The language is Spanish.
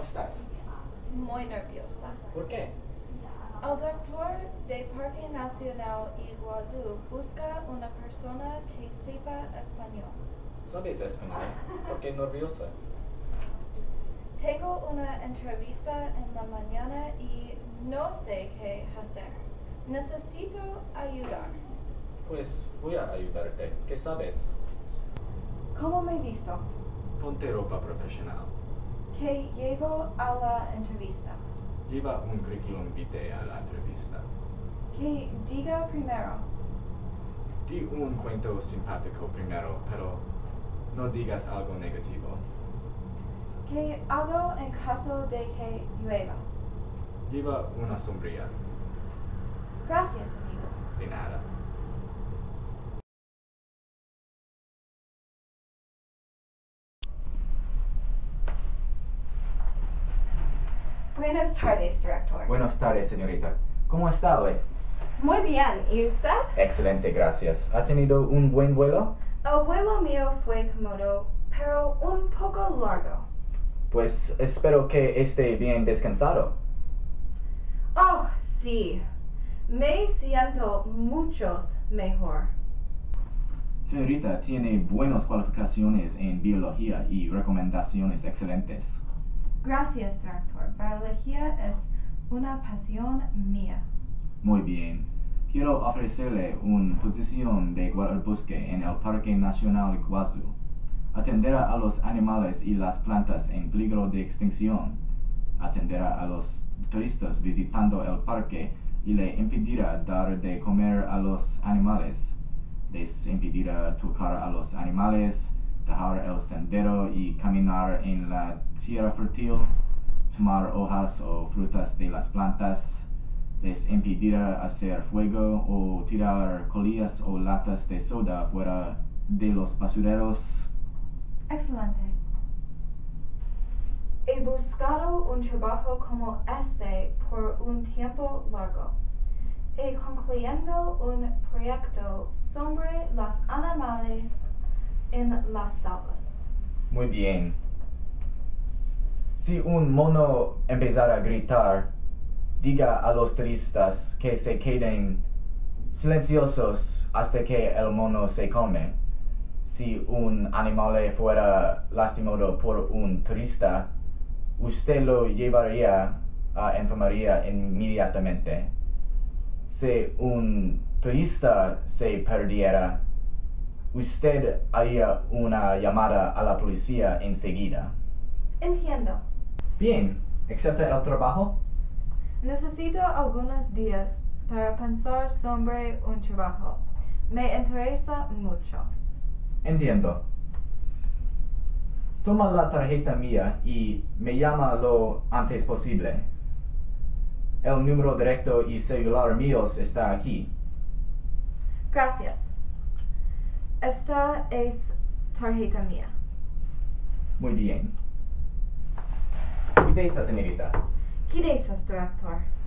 estás? Muy nerviosa. ¿Por qué? El director del Parque Nacional Iguazú busca una persona que sepa español. ¿Sabes español? ¿Por qué nerviosa? Tengo una entrevista en la mañana y no sé qué hacer. Necesito ayudar. Pues voy a ayudarte. ¿Qué sabes? ¿Cómo me visto? Ponte ropa profesional. ¿Qué llevo a la entrevista? Lleva un currículum vitae a la entrevista. ¿Qué diga primero? Di un cuento simpático primero, pero no digas algo negativo. ¿Qué hago en caso de que llueva? Lleva una sombrilla. Gracias, amigo. De nada. Buenas tardes, director. Buenas tardes, señorita. ¿Cómo está hoy? Muy bien, ¿y usted? Excelente, gracias. ¿Ha tenido un buen vuelo? El vuelo mío fue cómodo, pero un poco largo. Pues espero que esté bien descansado. Oh, sí. Me siento mucho mejor. Señorita, tiene buenas cualificaciones en biología y recomendaciones excelentes. Gracias, director. Biología es una pasión mía. Muy bien. Quiero ofrecerle una posición de guardabosque en el Parque Nacional Iguazú. Atenderá a los animales y las plantas en peligro de extinción. Atenderá a los turistas visitando el parque y le impedirá dar de comer a los animales. Les impedirá tocar a los animales, dejar el sendero y caminar en la tierra fértil, tomar hojas o frutas de las plantas. Les impedirá hacer fuego o tirar colillas o latas de soda fuera de los basureros. Excelente. He buscado un trabajo como este por un tiempo largo. He concluyendo un proyecto sobre los animales en las selvas. Muy bien. Si un mono empezara a gritar, diga a los turistas que se queden silenciosos hasta que el mono se come. Si un animal fuera lastimado por un turista, usted lo llevaría a enfermería inmediatamente. Si un turista se perdiera, usted haría una llamada a la policía enseguida. Entiendo. Bien, ¿acepta el trabajo? Necesito algunos días para pensar sobre un trabajo. Me interesa mucho. Entiendo. Toma la tarjeta mía y me llama lo antes posible. El número directo y celular míos está aquí. Gracias. Esta es tarjeta mía. Muy bien. ¿Qué de esta, señorita? ¿Qué dices, director?